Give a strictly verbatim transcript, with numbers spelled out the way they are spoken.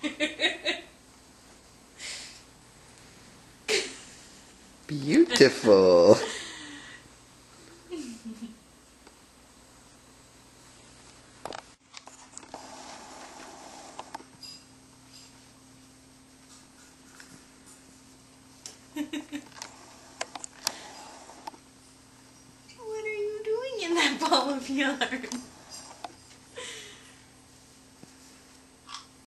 Beautiful. What are you doing in that ball of yarn?